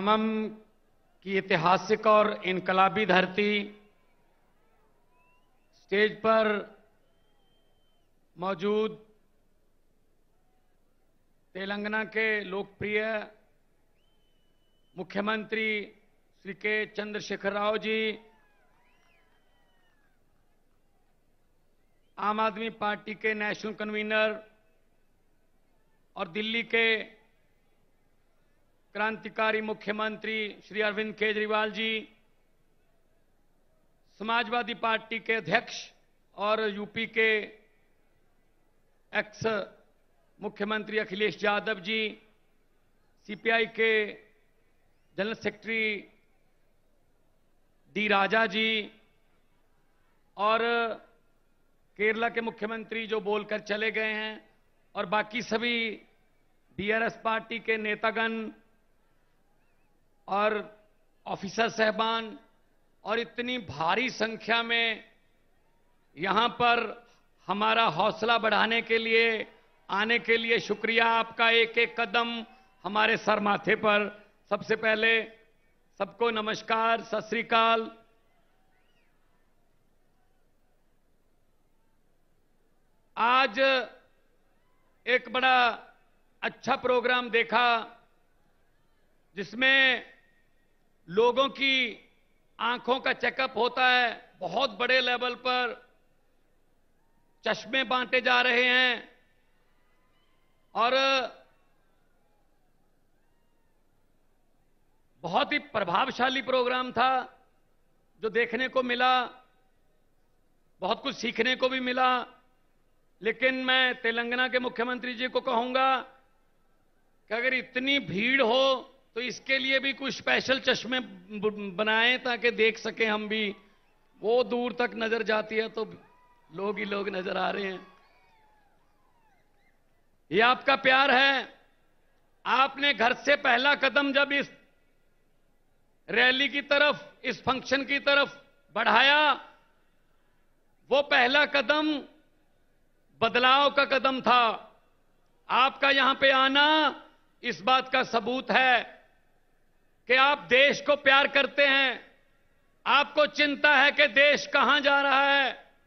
खामम की ऐतिहासिक और इनकलाबी धरती, स्टेज पर मौजूद तेलंगाना के लोकप्रिय मुख्यमंत्री श्री के चंद्रशेखर राव जी, आम आदमी पार्टी के नेशनल कन्वीनर और दिल्ली के क्रांतिकारी मुख्यमंत्री श्री अरविंद केजरीवाल जी, समाजवादी पार्टी के अध्यक्ष और यूपी के एक्स मुख्यमंत्री अखिलेश यादव जी, सीपीआई के general secretary D Raja ji और केरला के मुख्यमंत्री जो बोलकर चले गए हैं, और बाकी सभी बीआरएस पार्टी के नेतागण और ऑफिसर साहबान और इतनी भारी संख्या में यहां पर हमारा हौसला बढ़ाने के लिए आने के लिए शुक्रिया। आपका एक एक कदम हमारे सर माथे पर। सबसे पहले सबको नमस्कार, सत श्री अकाल। आज एक बड़ा अच्छा प्रोग्राम देखा जिसमें लोगों की आंखों का चेकअप होता है। बहुत बड़े लेवल पर चश्मे बांटे जा रहे हैं और बहुत ही प्रभावशाली प्रोग्राम था जो देखने को मिला, बहुत कुछ सीखने को भी मिला। लेकिन मैं तेलंगाना के मुख्यमंत्री जी को कहूंगा कि अगर इतनी भीड़ हो तो इसके लिए भी कुछ स्पेशल चश्मे बनाएं ताकि देख सकें हम भी। वो दूर तक नजर जाती है तो लोग ही लोग नजर आ रहे हैं। ये आपका प्यार है। आपने घर से पहला कदम जब इस रैली की तरफ, इस फंक्शन की तरफ बढ़ाया, वो पहला कदम बदलाव का कदम था। आपका यहां पे आना इस बात का सबूत है कि आप देश को प्यार करते हैं। आपको चिंता है कि देश कहां जा रहा है।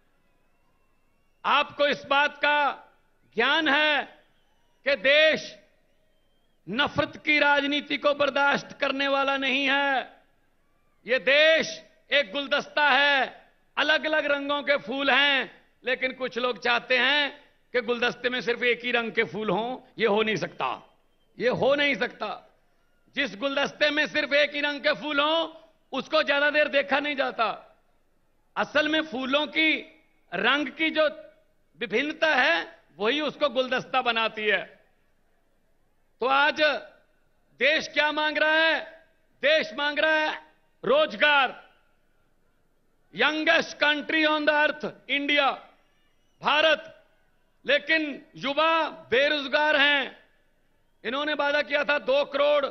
आपको इस बात का ज्ञान है कि देश नफरत की राजनीति को बर्दाश्त करने वाला नहीं है। यह देश एक गुलदस्ता है, अलग अलग रंगों के फूल हैं, लेकिन कुछ लोग चाहते हैं कि गुलदस्ते में सिर्फ एक ही रंग के फूल हों। यह हो नहीं सकता, यह हो नहीं सकता। जिस गुलदस्ते में सिर्फ एक ही रंग के फूल हों उसको ज्यादा देर देखा नहीं जाता। असल में फूलों की रंग की जो विभिन्नता है वही उसको गुलदस्ता बनाती है। तो आज देश क्या मांग रहा है? देश मांग रहा है रोजगार। Youngest country on the earth India, Bharat, लेकिन युवा बेरोजगार हैं। इन्होंने वादा किया था 2 करोड़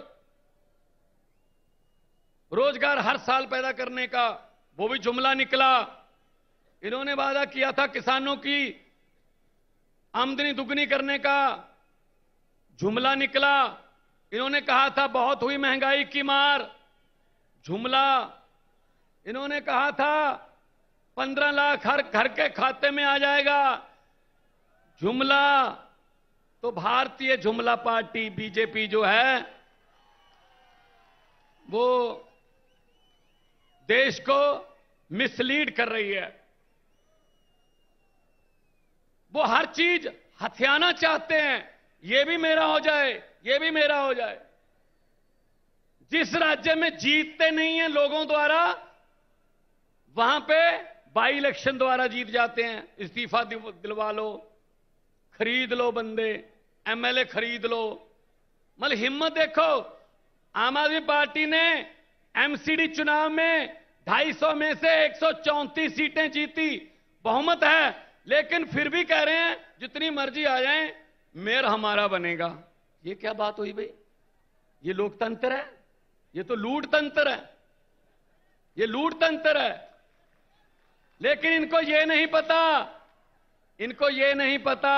रोजगार हर साल पैदा करने का, वो भी जुमला निकला। इन्होंने वादा किया था किसानों की आमदनी दुगनी करने का, जुमला निकला। इन्होंने कहा था बहुत हुई महंगाई की मार, जुमला। इन्होंने कहा था 15 लाख हर घर के खाते में आ जाएगा, जुमला। तो भारतीय जुमला पार्टी बीजेपी जो है वो देश को मिसलीड कर रही है। वो हर चीज हथियाना चाहते हैं। ये भी मेरा हो जाए, ये भी मेरा हो जाए। जिस राज्य में जीतते नहीं हैं लोगों द्वारा, वहां पे बाई इलेक्शन द्वारा जीत जाते हैं। इस्तीफा दिलवा लो, खरीद लो बंदे, एमएलए खरीद लो। मतलब हिम्मत देखो। आम आदमी पार्टी ने एमसीडी चुनाव में 250 में से 134 सीटें जीती, बहुमत है, लेकिन फिर भी कह रहे हैं जितनी मर्जी आ जाए मेयर हमारा बनेगा। ये क्या बात हुई भाई? ये लोकतंत्र है? ये तो लूट तंत्र है, ये लूट तंत्र है। लेकिन इनको ये नहीं पता, इनको ये नहीं पता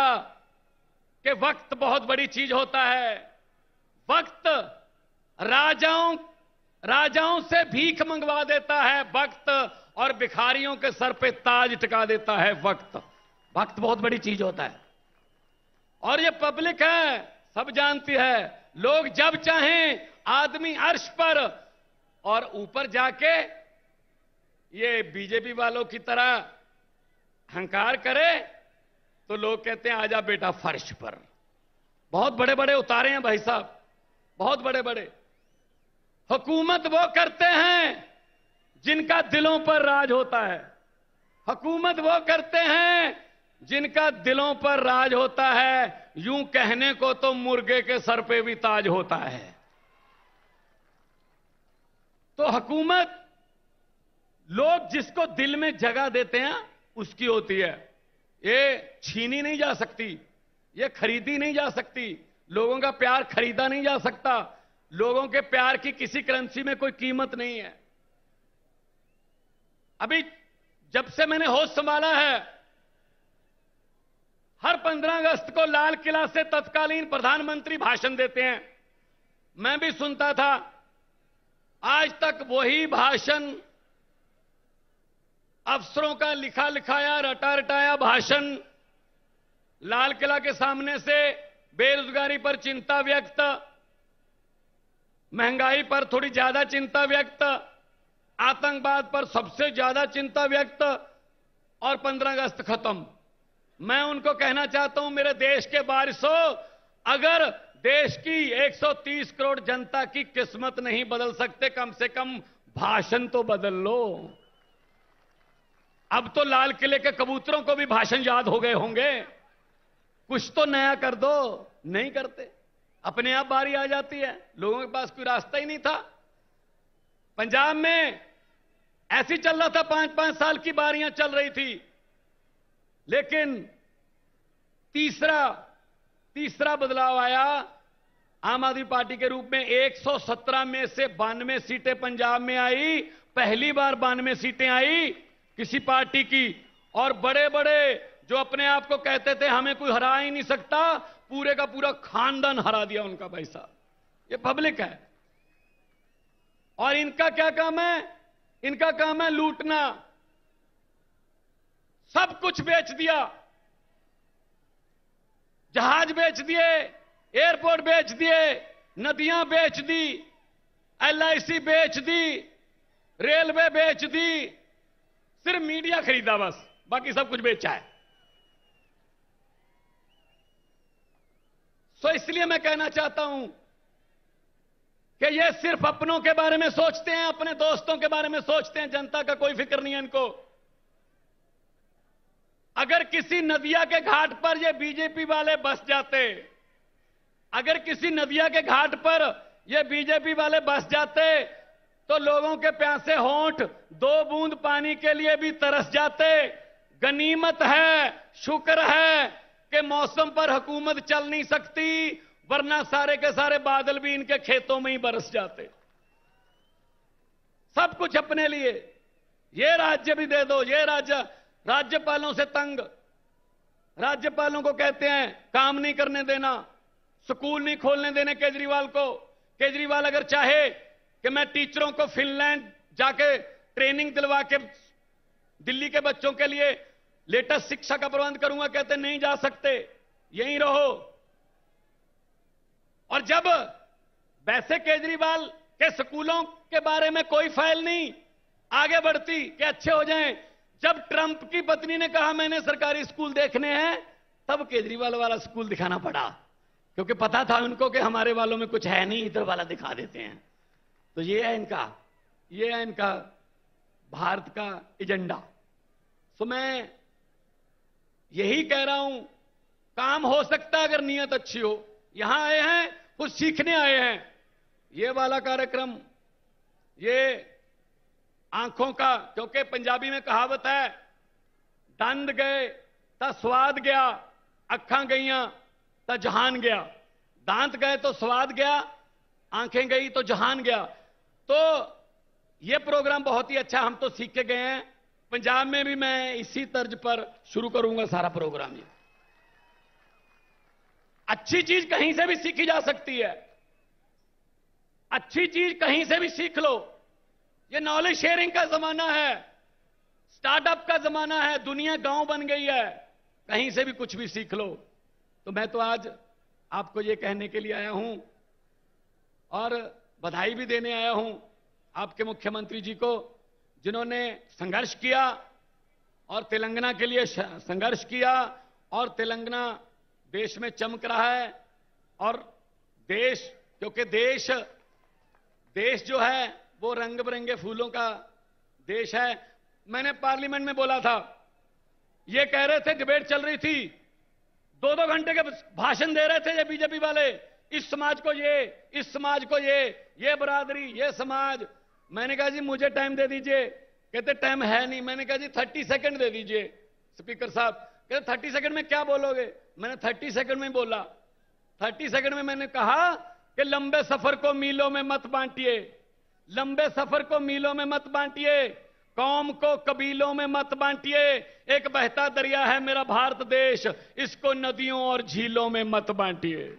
कि वक्त बहुत बड़ी चीज होता है। वक्त राजाओं राजाओं से भीख मंगवा देता है वक्त, और भिखारियों के सर पे ताज टिका देता है वक्त। वक्त बहुत बड़ी चीज होता है। और ये पब्लिक है, सब जानती है। लोग जब चाहें आदमी अर्श पर, और ऊपर जाके ये बीजेपी वालों की तरह अहंकार करे तो लोग कहते हैं आजा बेटा फर्श पर। बहुत बड़े बड़े उतारे हैं भाई साहब, बहुत बड़े बड़े। हुकूमत वो करते हैं जिनका दिलों पर राज होता है। हुकूमत वो करते हैं जिनका दिलों पर राज होता है। यूं कहने को तो मुर्गे के सर पे भी ताज होता है। तो हुकूमत लोग जिसको दिल में जगह देते हैं उसकी होती है। ये छीनी नहीं जा सकती, ये खरीदी नहीं जा सकती। लोगों का प्यार खरीदा नहीं जा सकता। लोगों के प्यार की किसी करेंसी में कोई कीमत नहीं है। अभी जब से मैंने होश संभाला है, हर 15 अगस्त को लाल किला से तत्कालीन प्रधानमंत्री भाषण देते हैं। मैं भी सुनता था। आज तक वही भाषण, अफसरों का लिखा लिखाया रटा रटाया भाषण, लाल किला के सामने से बेरोजगारी पर चिंता व्यक्त, महंगाई पर थोड़ी ज्यादा चिंता व्यक्त, आतंकवाद पर सबसे ज्यादा चिंता व्यक्त, और 15 अगस्त खत्म। मैं उनको कहना चाहता हूं, मेरे देश के वारिसों, अगर देश की 130 करोड़ जनता की किस्मत नहीं बदल सकते, कम से कम भाषण तो बदल लो। अब तो लाल किले के कबूतरों को भी भाषण याद हो गए होंगे। कुछ तो नया कर दो, नहीं करते। अपने आप बारी आ जाती है। लोगों के पास कोई रास्ता ही नहीं था। पंजाब में ऐसी चल रहा था, 5-5 साल की बारियां चल रही थी। लेकिन तीसरा बदलाव आया आम आदमी पार्टी के रूप में। 117 में से 92 सीटें पंजाब में आई। पहली बार 92 सीटें आई किसी पार्टी की। और बड़े बड़े जो अपने आप को कहते थे हमें कोई हरा ही नहीं सकता, पूरे का पूरा खानदान हरा दिया उनका भाई साहब। ये पब्लिक है। और इनका क्या काम है? इनका काम है लूटना। सब कुछ बेच दिया। जहाज बेच दिए, एयरपोर्ट बेच दिए, नदियां बेच दी, LIC बेच दी, रेलवे बेच दी। सिर्फ मीडिया खरीदा बस, बाकी सब कुछ बेचा है। तो इसलिए मैं कहना चाहता हूं कि ये सिर्फ अपनों के बारे में सोचते हैं, अपने दोस्तों के बारे में सोचते हैं। जनता का कोई फिक्र नहीं है इनको। अगर किसी नदिया के घाट पर ये बीजेपी वाले बस जाते, अगर किसी नदिया के घाट पर ये बीजेपी वाले बस जाते, तो लोगों के प्यासे होंठ 2 बूंद पानी के लिए भी तरस जाते। गनीमत है, शुक्र है कि मौसम पर हुकूमत चल नहीं सकती, वरना सारे के सारे बादल भी इनके खेतों में ही बरस जाते। सब कुछ अपने लिए। ये राज्य भी दे दो। ये राज्यपालों से तंग। राज्यपालों को कहते हैं काम नहीं करने देना, स्कूल नहीं खोलने देने केजरीवाल को। केजरीवाल अगर चाहे कि मैं टीचरों को फिनलैंड जाके ट्रेनिंग दिलवा के दिल्ली के बच्चों के लिए लेटेस्ट शिक्षा का प्रबंध करूंगा, कहते नहीं जा सकते, यहीं रहो। और जब वैसे केजरीवाल के स्कूलों के बारे में कोई फाइल नहीं आगे बढ़ती कि अच्छे हो जाएं, जब ट्रंप की पत्नी ने कहा मैंने सरकारी स्कूल देखने हैं, तब केजरीवाल वाला स्कूल दिखाना पड़ा, क्योंकि पता था उनको कि हमारे वालों में कुछ है नहीं, इधर वाला दिखा देते हैं। तो ये है इनका भारत का एजेंडा। तो मैं यही कह रहा हूं, काम हो सकता है अगर नीयत अच्छी हो। यहां आए हैं, कुछ सीखने आए हैं। ये वाला कार्यक्रम, ये आंखों का, क्योंकि पंजाबी में कहावत है, दंद गए तो स्वाद गया, अखां गईयां तो जहान गया। दांत गए तो स्वाद गया, आंखें गई तो जहान गया। तो ये प्रोग्राम बहुत ही अच्छा, हम तो सीख के गए हैं। पंजाब में भी मैं इसी तर्ज पर शुरू करूंगा सारा प्रोग्राम। ये अच्छी चीज कहीं से भी सीखी जा सकती है। अच्छी चीज कहीं से भी सीख लो। ये नॉलेज शेयरिंग का जमाना है, स्टार्टअप का जमाना है, दुनिया गांव बन गई है, कहीं से भी कुछ भी सीख लो। तो मैं तो आज आपको ये कहने के लिए आया हूं और बधाई भी देने आया हूं आपके मुख्यमंत्री जी को, जिन्होंने संघर्ष किया और तेलंगाना के लिए संघर्ष किया, और तेलंगाना देश में चमक रहा है। और देश, क्योंकि देश जो है वो रंग बिरंगे फूलों का देश है। मैंने पार्लियामेंट में बोला था, ये कह रहे थे, डिबेट चल रही थी, 2-2 घंटे के भाषण दे रहे थे ये बीजेपी वाले, इस समाज को ये, इस समाज को ये बरादरी, ये समाज। मैंने कहा जी मुझे टाइम दे दीजिए। कहते टाइम है नहीं। मैंने कहा जी 30 सेकंड दे दीजिए स्पीकर साहब। कहते 30 सेकंड में क्या बोलोगे? मैंने 30 सेकंड में बोला। 30 सेकंड में मैंने कहा कि लंबे सफर को मीलों में मत बांटिए, लंबे सफर को मीलों में मत बांटिए, कौम को कबीलों में मत बांटिए। एक बहता दरिया है मेरा भारत देश, इसको नदियों और झीलों में मत बांटिए।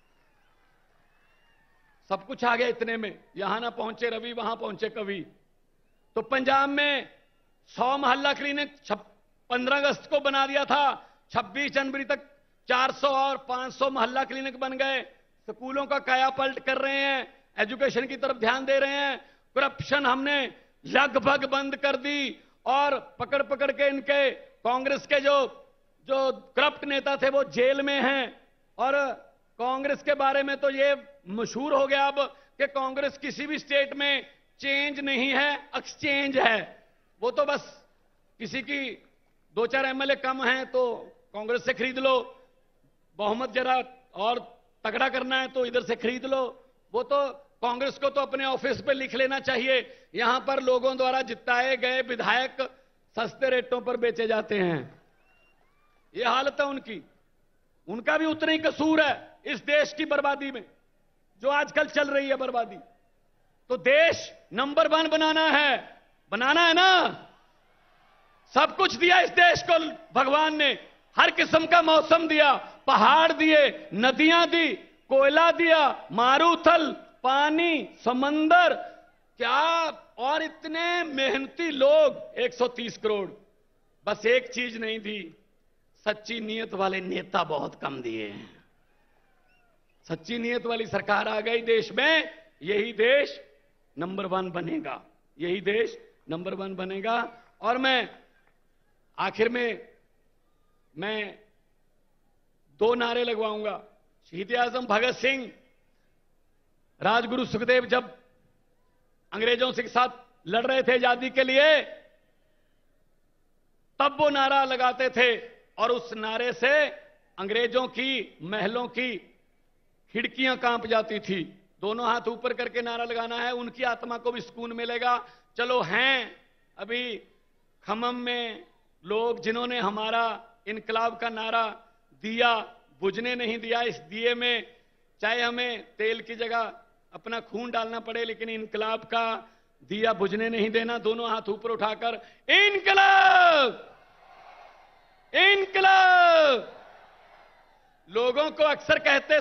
सब कुछ आ गया इतने में, यहां ना पहुंचे रवि वहां पहुंचे कवि। तो पंजाब में 100 मोहल्ला क्लिनिक 15 अगस्त को बना दिया था, 26 जनवरी तक 400 और 500 मोहल्ला क्लिनिक बन गए। स्कूलों का कायापलट कर रहे हैं, एजुकेशन की तरफ ध्यान दे रहे हैं। करप्शन हमने लगभग बंद कर दी, और पकड़ पकड़ के इनके कांग्रेस के जो करप्ट नेता थे वो जेल में हैं। और कांग्रेस के बारे में तो ये मशहूर हो गया अब कि कांग्रेस किसी भी स्टेट में चेंज नहीं है, एक्सचेंज है। वो तो बस किसी की 2-4 एमएलए कम हैं तो कांग्रेस से खरीद लो, बहुमत जरा और तगड़ा करना है तो इधर से खरीद लो। वो तो कांग्रेस को तो अपने ऑफिस पे लिख लेना चाहिए, यहां पर लोगों द्वारा जिताए गए विधायक सस्ते रेटों पर बेचे जाते हैं। ये हालत है उनकी। उनका भी उतना ही कसूर है इस देश की बर्बादी में, जो आजकल चल रही है बर्बादी। तो देश नंबर 1 बनाना है ना। सब कुछ दिया इस देश को भगवान ने, हर किस्म का मौसम दिया, पहाड़ दिए, नदियां दी, कोयला दिया, मारूथल, पानी, समंदर, क्या, और इतने मेहनती लोग 130 करोड़। बस एक चीज नहीं दी, सच्ची नीयत वाले नेता बहुत कम दिए हैं। सच्ची नीयत वाली सरकार आ गई देश में, यही देश नंबर 1 बनेगा, यही देश नंबर 1 बनेगा। और मैं आखिर में 2 नारे लगवाऊंगा। शहीद आजम भगत सिंह, राजगुरु सुखदेव जब अंग्रेजों के साथ लड़ रहे थे आजादी के लिए, तब वो नारा लगाते थे, और उस नारे से अंग्रेजों की महलों की खिड़कियां कांप जाती थी। दोनों हाथ ऊपर करके नारा लगाना है, उनकी आत्मा को भी सुकून मिलेगा। चलो हैं अभी खमम में लोग जिन्होंने हमारा इनकलाब का नारा दिया, बुझने नहीं दिया। इस दिए में चाहे हमें तेल की जगह अपना खून डालना पड़े, लेकिन इनकलाब का दिया बुझने नहीं देना। दोनों हाथ ऊपर उठाकर इनकलाब, इनकलाब। लोगों को अक्सर कहते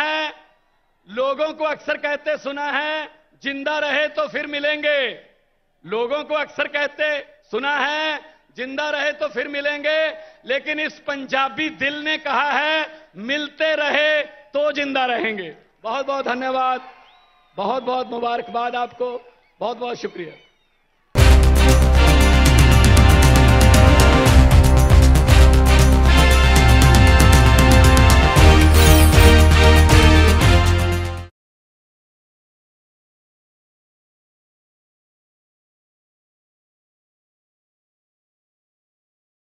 सुना है, जिंदा रहे तो फिर मिलेंगे। लोगों को अक्सर कहते सुना है, जिंदा रहे तो फिर मिलेंगे, लेकिन इस पंजाबी दिल ने कहा है, मिलते रहे तो जिंदा रहेंगे। बहुत बहुत धन्यवाद, बहुत बहुत मुबारकबाद आपको, बहुत बहुत शुक्रिया।